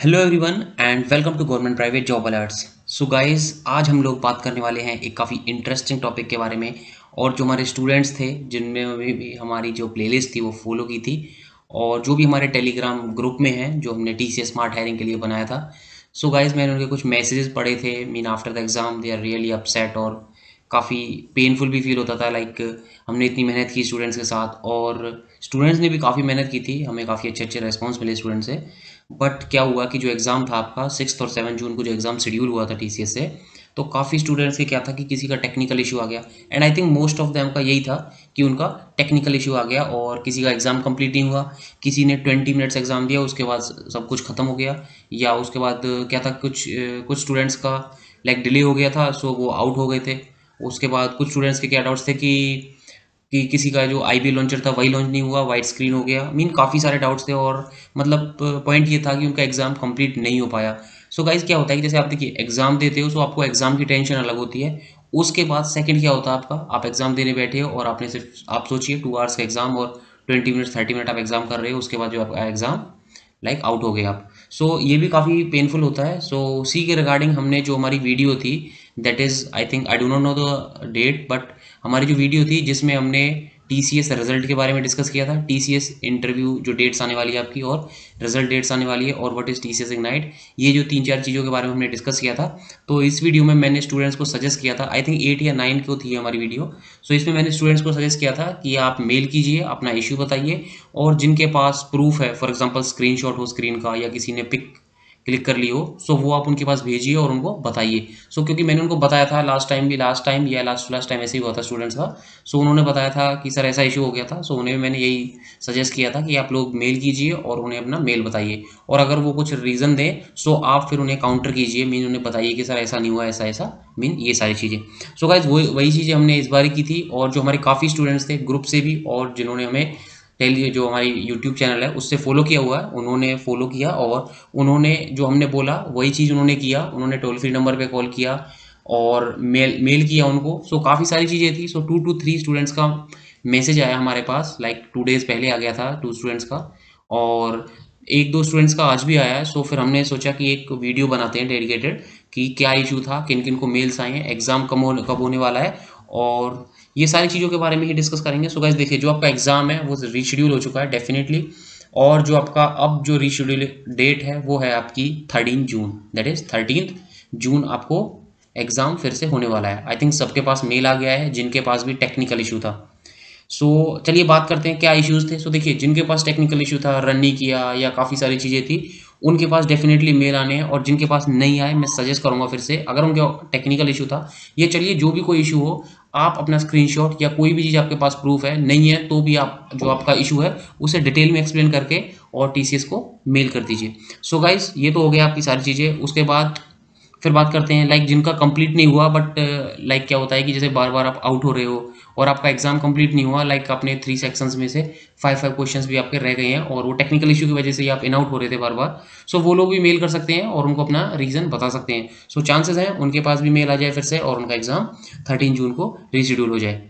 Hello everyone and welcome to government private job alerts. So guys, आज हम लोग बात करने वाले हैं एक काफ़ी इंटरेस्टिंग टॉपिक के बारे में। और जो हमारे स्टूडेंट्स थे जिनमें भी हमारी जो प्लेलिस्ट थी वो फॉलो की थी, और जो भी हमारे टेलीग्राम ग्रुप में हैं जो हमने टीसीएस स्मार्ट हायरिंग के लिए बनाया था। सो गाइस, मैंने उनके कुछ मैसेजेस पढ़े थे। Mean after the exam they are really upset, और काफ़ी पेनफुल भी फील होता था। लाइक हमने इतनी मेहनत की स्टूडेंट्स के साथ, और स्टूडेंट्स ने भी काफ़ी मेहनत की थी, हमें काफ़ी अच्छे अच्छे रेस्पॉन्स मिले स्टूडेंट्स से। बट क्या हुआ कि जो एग्ज़ाम था आपका 6 और 7 जून को जो एग्ज़ाम शेड्यूल हुआ था टीसीएस से, तो काफ़ी स्टूडेंट्स के क्या था कि किसी का टेक्निकल इशू आ गया। And I think most of them का यही था कि उनका टेक्निकल इशू आ गया, और किसी का एग्ज़ाम कंप्लीट नहीं हुआ। किसी ने 20 मिनट्स एग्ज़ाम दिया, उसके बाद सब कुछ ख़त्म हो गया। या उसके बाद क्या था, कुछ स्टूडेंट्स का लाइक डिले हो गया था, सो वो आउट हो गए थे। उसके बाद कुछ स्टूडेंट्स के क्या डाउट्स थे कि किसी का जो आईबी लॉन्चर था वही लॉन्च नहीं हुआ, वाइट स्क्रीन हो गया। मीन काफ़ी सारे डाउट्स थे, और मतलब पॉइंट ये था कि उनका एग्ज़ाम कंप्लीट नहीं हो पाया। सो गाइस, क्या होता है कि जैसे आप देखिए एग्ज़ाम देते हो, सो आपको एग्ज़ाम की टेंशन अलग होती है। उसके बाद सेकंड क्या होता है आपका, आप एग्ज़ाम देने बैठे हो और आपने सिर्फ, आप सोचिए 2 आवर्स का एग्ज़ाम और 20 मिनट्स 30 मिनट आप एग्ज़ाम कर रहे हो, उसके बाद जो आपका एग्ज़ाम लाइक आउट हो गए आप। सो ये भी काफ़ी पेनफुल होता है। सो उसी के रिगार्डिंग हमने जो हमारी वीडियो थी, that is I think, I do not know the date, but हमारी जो वीडियो थी जिसमें हमने टीसीएस रिजल्ट के बारे में डिस्कस किया था, टीसीएस इंटरव्यू जो डेट्स आने वाली है आपकी, और रिजल्ट डेट्स आने वाली है, और व्हाट इज़ टीसीएस इग्नाइट, ये जो 3-4 चीज़ों के बारे में हमने डिस्कस किया था। तो इस वीडियो में मैंने स्टूडेंट्स को सजेस्ट किया था, आई थिंक 8 या 9 को थी हमारी वीडियो। सो इसमें मैंने स्टूडेंट्स को सजेस्ट किया था कि आप मेल कीजिए, अपना इशू बताइए, और जिनके पास प्रूफ है, फॉर एग्जांपल स्क्रीनशॉट हो स्क्रीन का, या किसी ने पिक क्लिक कर ली हो, सो वो आप उनके पास भेजिए और उनको बताइए। सो क्योंकि मैंने उनको बताया था लास्ट टाइम या लास्ट टाइम ऐसे ही हुआ था स्टूडेंट्स का। सो उन्होंने बताया था कि सर ऐसा इशू हो गया था। सो उन्हें मैंने यही सजेस्ट किया था कि आप लोग मेल कीजिए और उन्हें अपना मेल बताइए, और अगर वो कुछ रीज़न दें सो आप फिर उन्हें काउंटर कीजिए। मीन उन्हें बताइए कि सर ऐसा नहीं हुआ, ऐसा ऐसा, मीन ये सारी चीज़ें। सो गाइज वही चीज़ें हमने इस बार की थी, और जो हमारे काफ़ी स्टूडेंट्स थे ग्रुप से भी, और जिन्होंने हमें टेली जो हमारी यूट्यूब चैनल है उससे फॉलो किया हुआ है, उन्होंने फॉलो किया, और उन्होंने जो हमने बोला वही चीज़ उन्होंने किया। उन्होंने टोल फ्री नंबर पे कॉल किया और मेल किया उनको। सो काफ़ी सारी चीज़ें थी। सो 2 to 3 स्टूडेंट्स का मैसेज आया हमारे पास, लाइक 2 डेज़ पहले आ गया था 2 स्टूडेंट्स का, और 1-2 स्टूडेंट्स का आज भी आया है। सो फिर हमने सोचा कि एक वीडियो बनाते हैं डेडिकेटेड कि क्या इशू था, किन किन को मेल्स आए हैं, एग्ज़ाम कब होने वाला है, और ये सारी चीज़ों के बारे में ही डिस्कस करेंगे। सो गाइस देखिए, जो आपका एग्ज़ाम है वो रीशेड्यूल हो चुका है डेफिनेटली, और जो आपका अब जो रीशेड्यूल डेट है वो है आपकी 13 जून, दैट इज़ 13 जून आपको एग्ज़ाम फिर से होने वाला है। आई थिंक सबके पास मेल आ गया है जिनके पास भी टेक्निकल इशू था। सो चलिए बात करते हैं क्या इश्यूज़ थे। सो देखिए, जिनके पास टेक्निकल इशू था, रन नहीं किया या काफ़ी सारी चीज़ें थी, उनके पास डेफिनेटली मेल आने हैं, और जिनके पास नहीं आए मैं सजेस्ट करूँगा फिर से, अगर उनके टेक्निकल इशू था, ये चलिए जो भी कोई इशू हो, आप अपना स्क्रीनशॉट या कोई भी चीज़ आपके पास प्रूफ है, नहीं है तो भी आप जो आपका इशू है उसे डिटेल में एक्सप्लेन करके और टीसीएस को मेल कर दीजिए। सो गाइस, ये तो हो गया आपकी सारी चीज़ें। उसके बाद फिर बात करते हैं लाइक जिनका कंप्लीट नहीं हुआ, बट लाइक क्या होता है कि जैसे बार बार आप आउट हो रहे हो और आपका एग्जाम कंप्लीट नहीं हुआ, लाइक अपने 3 सेक्शंस में से 5 क्वेश्चंस भी आपके रह गए हैं, और वो टेक्निकल इशू की वजह से ही आप इन आउट हो रहे थे बार बार। सो वो लोग भी मेल कर सकते हैं और उनको अपना रीज़न बता सकते हैं। सो चांसेस हैं उनके पास भी मेल आ जाए फिर से, और उनका एग्जाम 13 जून को रीशेड्यूल हो जाए।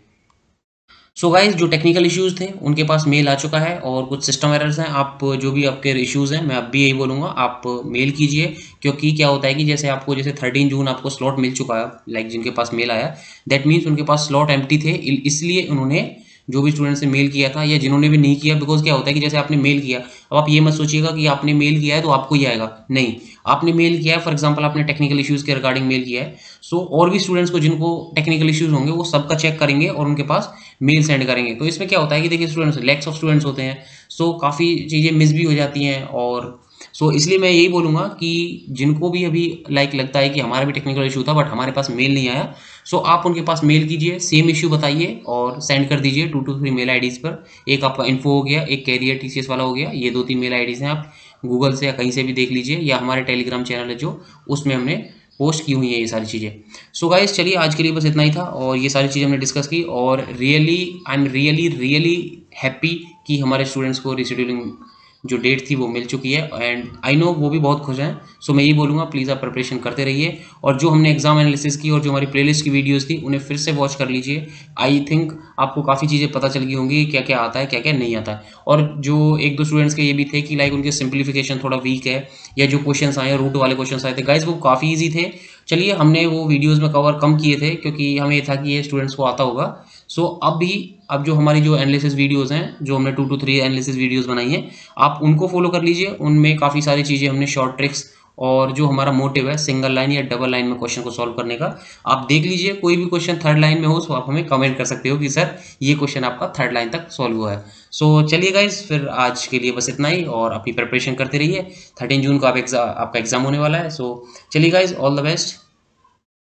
सो गाइस, जो टेक्निकल इश्यूज थे उनके पास मेल आ चुका है, और कुछ सिस्टम एरर्स हैं। आप जो भी आपके इश्यूज हैं, मैं अब भी यही बोलूँगा, आप मेल कीजिए। क्योंकि क्या होता है कि जैसे आपको जैसे 13 जून आपको स्लॉट मिल चुका है, लाइक जिनके पास मेल आया, दैट मीन्स उनके पास स्लॉट एम्प्टी थे, इसलिए उन्होंने जो भी स्टूडेंट से मेल किया था, या जिन्होंने भी नहीं किया, बिकॉज क्या होता है कि जैसे आपने मेल किया, अब आप ये मत सोचिएगा कि आपने मेल किया है तो आपको ही आएगा, नहीं। आपने मेल किया है, फॉर एग्जाम्पल आपने टेक्निकल इश्यूज़ के रिगार्डिंग मेल किया है, सो और भी स्टूडेंट्स को जिनको टेक्निकल इश्यूज़ होंगे वो सबका चेक करेंगे और उनके पास मेल सेंड करेंगे। तो इसमें क्या होता है कि देखिए, स्टूडेंट्स लैक्स ऑफ स्टूडेंट्स होते हैं, सो काफ़ी चीज़ें मिस भी हो जाती हैं। और सो इसलिए मैं यही बोलूँगा कि जिनको भी अभी लाइक लगता है कि हमारा भी टेक्निकल इशू था बट हमारे पास मेल नहीं आया, सो आप उनके पास मेल कीजिए, सेम इशू बताइए और सेंड कर दीजिए 2 to 3 मेल आईडीज़ पर। एक आपका इन्फो हो गया, एक कैरियर टीसीएस वाला हो गया, ये 2-3 मेल आईडीज़ हैं, आप गूगल से या कहीं से भी देख लीजिए, या हमारे टेलीग्राम चैनल है जो, उसमें हमने पोस्ट की हुई है ये सारी चीज़ें। सो गाइस, चलिए आज के लिए बस इतना ही था, और ये सारी चीज़ें हमने डिस्कस की, और really I am really really happy कि हमारे स्टूडेंट्स को रिशेड्यूलिंग जो डेट थी वो मिल चुकी है एंड आई नो वो भी बहुत खुश हैं। सो मैं यही बोलूँगा, प्लीज़ आप प्रिपरेशन करते रहिए और जो हमने एग्जाम एनालिसिस की और जो हमारी प्लेलिस्ट की वीडियोस थी उन्हें फिर से वॉच कर लीजिए। आई थिंक आपको काफ़ी चीज़ें पता चल गई होंगी, क्या क्या आता है क्या क्या नहीं आता है। और जो एक दो स्टूडेंट्स के ये भी थे कि लाइक उनके सिंप्लीफिकेशन थोड़ा वीक है, या जो क्वेश्चंस आए रूट वाले क्वेश्चंस आए थे गाइज वो काफ़ी ईजी थे। चलिए हमने वो वीडियोज़ में कवर कम किए थे क्योंकि हमें ये था कि ये स्टूडेंट्स को आता होगा। सो अब जो हमारी जो एनालिसिस वीडियोस हैं, जो हमने 2 to 3 एनालिसिस वीडियोस बनाई हैं, आप उनको फॉलो कर लीजिए। उनमें काफ़ी सारी चीज़ें हमने शॉर्ट ट्रिक्स और जो हमारा मोटिव है सिंगल लाइन या डबल लाइन में क्वेश्चन को सॉल्व करने का, आप देख लीजिए। कोई भी क्वेश्चन थर्ड लाइन में हो तो आप हमें कमेंट कर सकते हो कि सर ये क्वेश्चन आपका थर्ड लाइन तक सॉल्व हुआ है। सो चलिए गाइज, फिर आज के लिए बस इतना ही और अपनी प्रिपरेशन करते रहिए। 13 जून को आपका एग्जाम होने वाला है। सो चलिए गाइज, ऑल द बेस्ट।